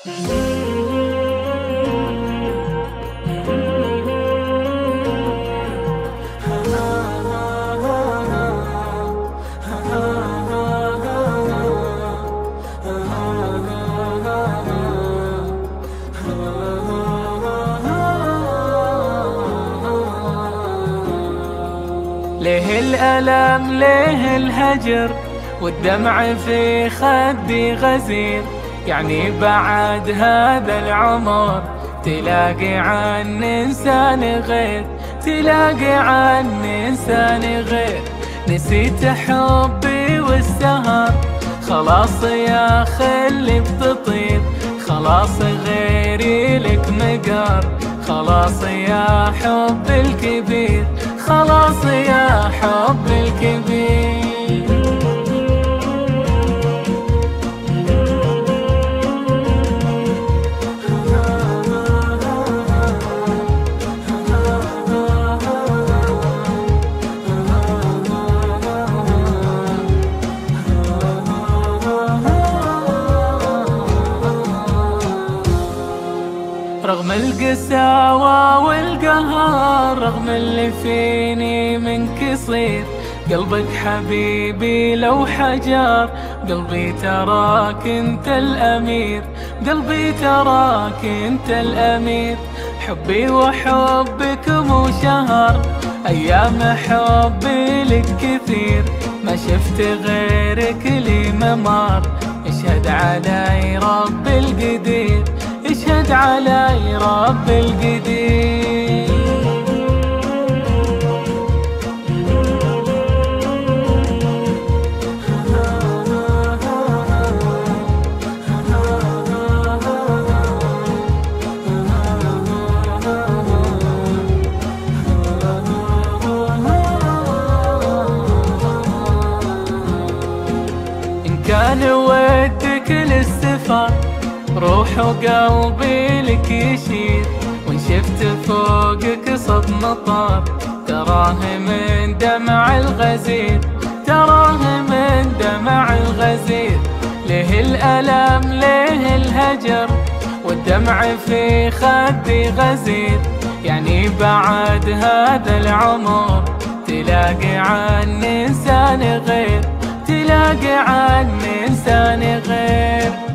ليه الألم ليه الهجر والدمع في خدي غزير، يعني بعد هذا العمر تلاقي عن إنسان غير، تلاقي عن إنسان غير. نسيت حبي والسهر خلاص يا خلي بتطير، خلاص غيري لك مقر، خلاص يا حب الكبير، خلاص يا حب الكبير. رغم القساوة والقهر، رغم اللي فيني منك يصير، قلبك حبيبي لو حجر، قلبي تراك انت الأمير، قلبي تراك انت الأمير. حبي وحبك مو شهر، أيام حبي لك كثير، ما شفت غيرك لي ممر. اشهد علي رب القدير، اشهد علي رب القدير. إن كان ودك للسفر روح وقلبي لك يشير، وان شفت فوقك صد مطر تراه من دمع الغزير، تراه من دمع الغزير. ليه الألم ليه الهجر والدمع في خدي غزير، يعني بعد هذا العمر تلاقي عن إنسان غير، تلاقي عن إنسان غير.